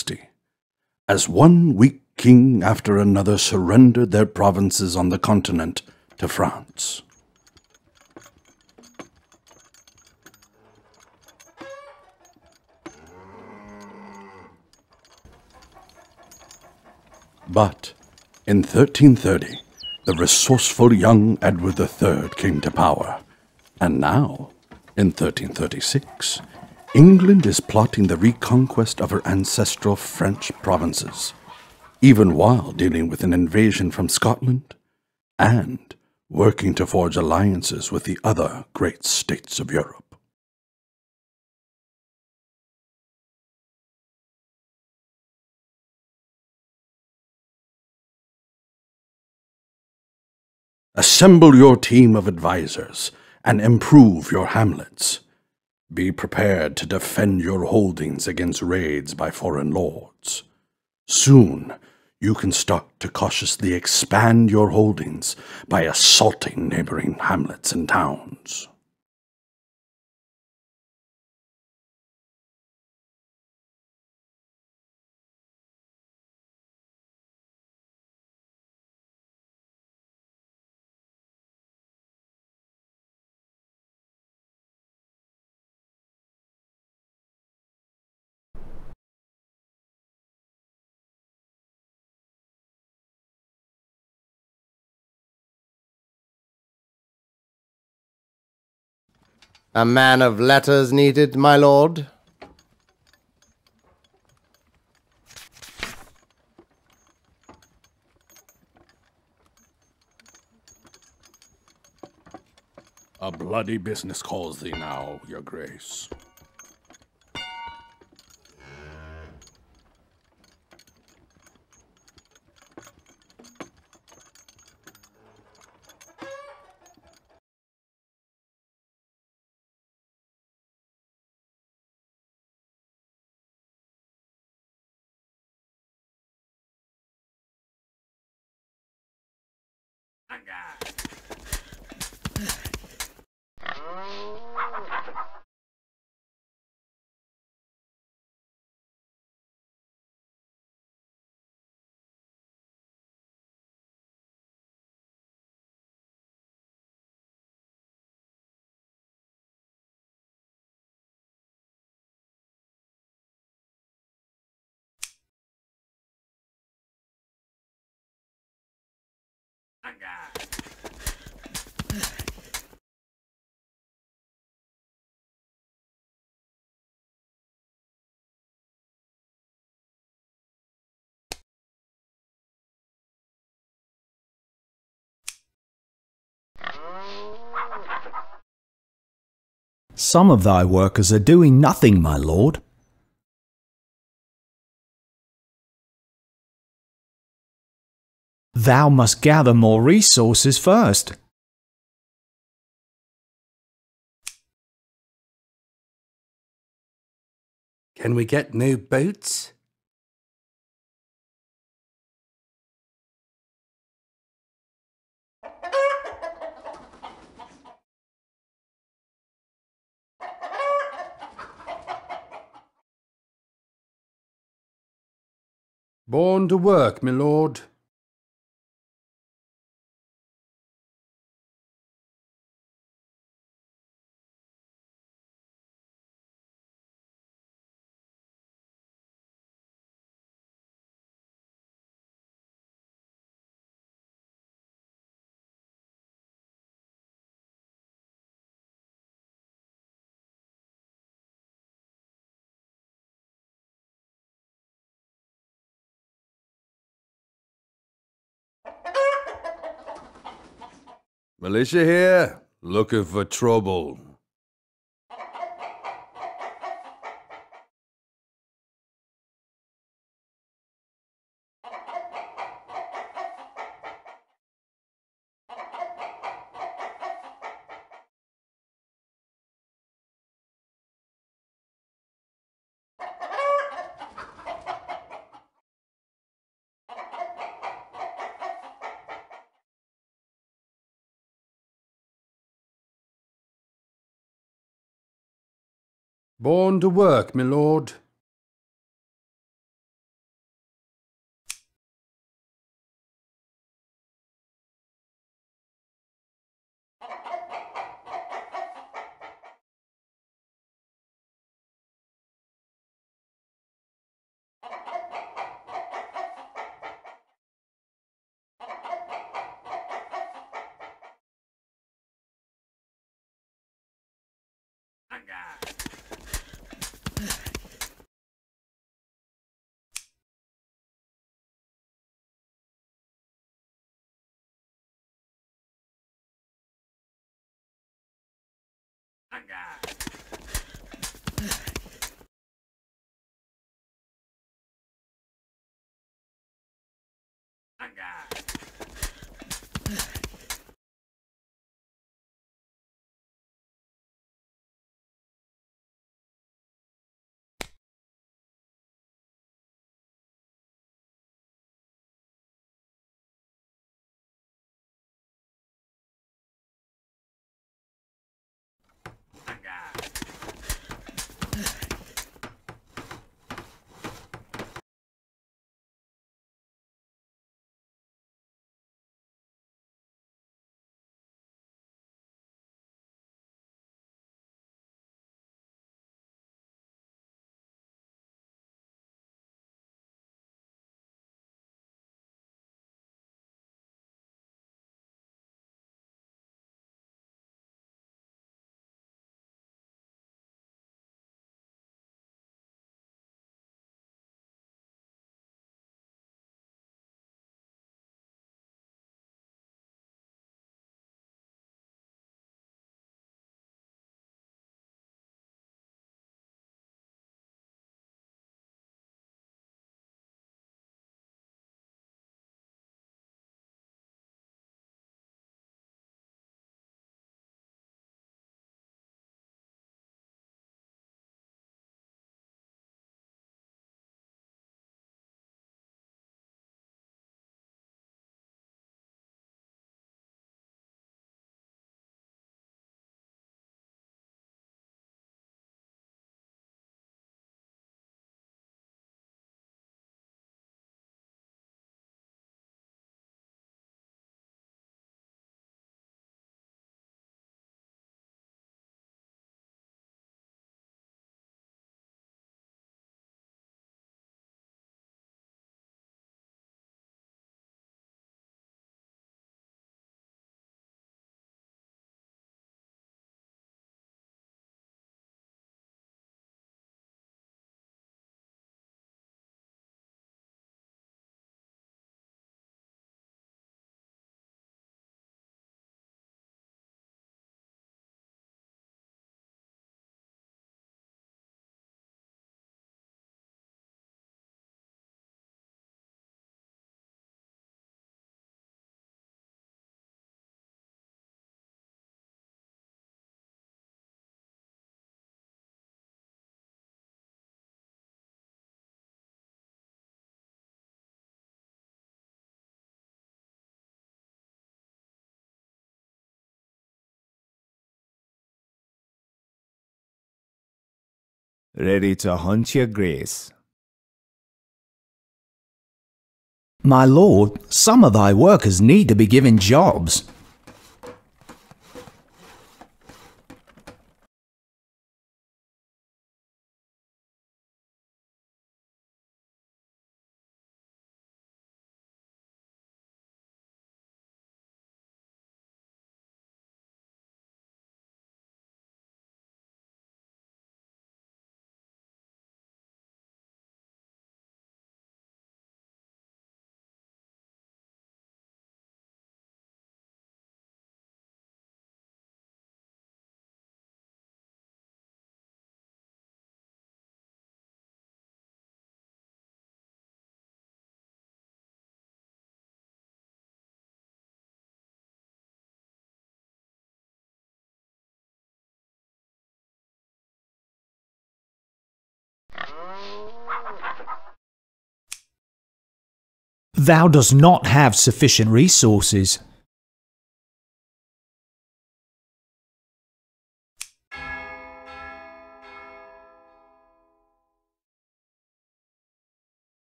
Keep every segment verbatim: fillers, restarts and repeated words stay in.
sixty, as one weak king after another surrendered their provinces on the continent to France. But in thirteen thirty, the resourceful young Edward the Third came to power, and now, in thirteen thirty-six, England is plotting the reconquest of her ancestral French provinces, even while dealing with an invasion from Scotland and working to forge alliances with the other great states of Europe. Assemble your team of advisors and improve your hamlets. Be prepared to defend your holdings against raids by foreign lords. Soon, you can start to cautiously expand your holdings by assaulting neighboring hamlets and towns. A man of letters needed, my lord. A bloody business calls thee now, your grace. Some of thy workers are doing nothing, my lord. Thou must gather more resources first. Can we get new boots? Born to work, my lord. Militia here, looking for trouble. Born to work, my lord. Ready to hunt, your grace. My lord, some of thy workers need to be given jobs. Thou dost not have sufficient resources.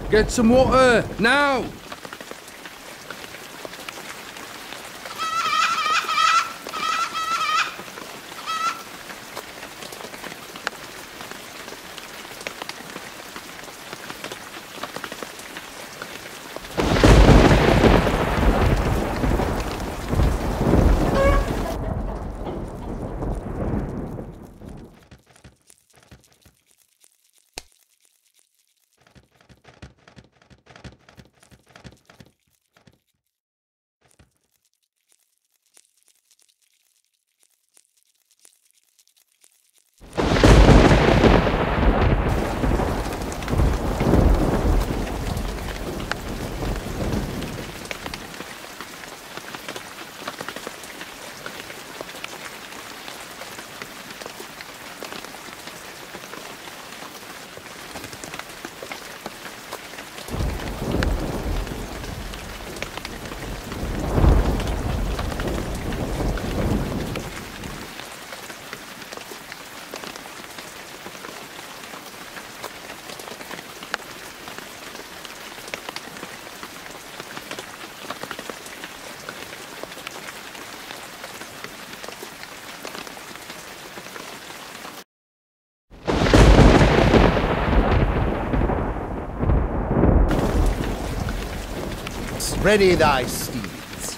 Get some water, now! Ready thy steeds.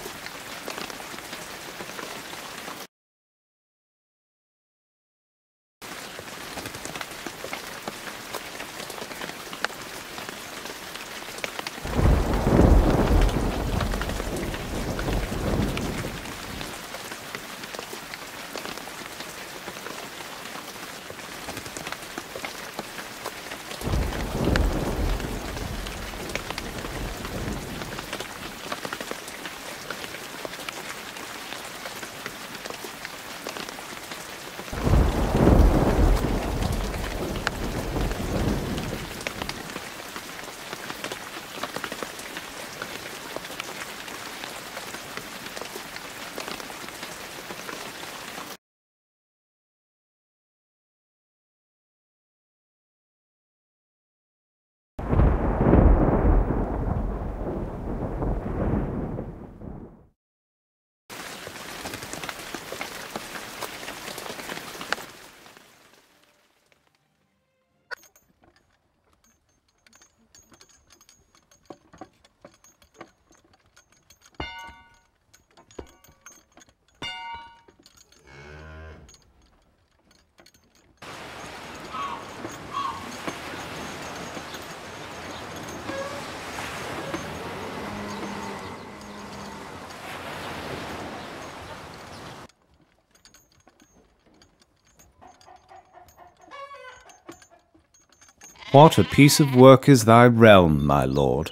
What a piece of work is thy realm, my lord.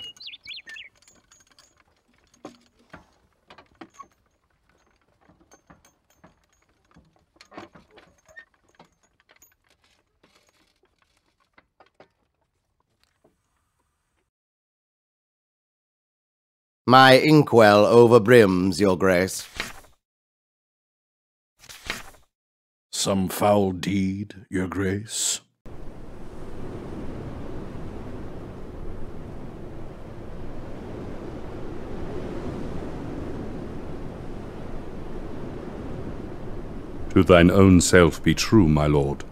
My inkwell overbrims, your grace. Some foul deed, your grace? To thine own self be true, my lord.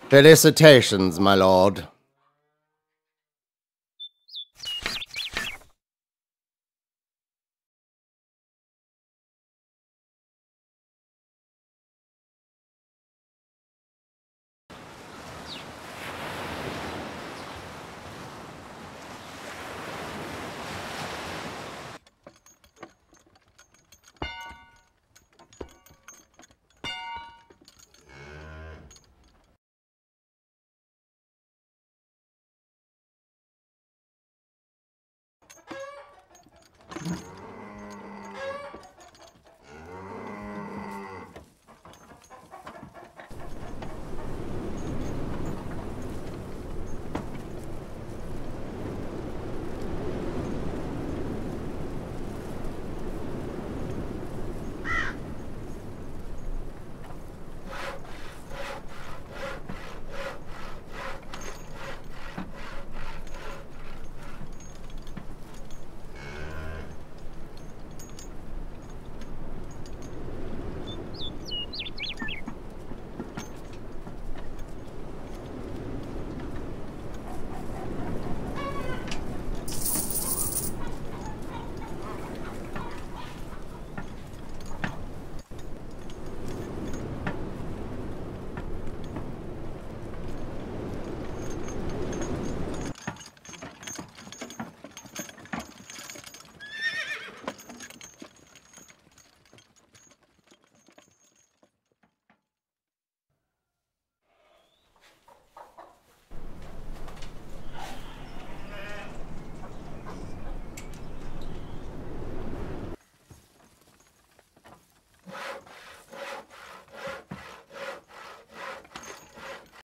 Felicitations, my lord. Mm-hmm.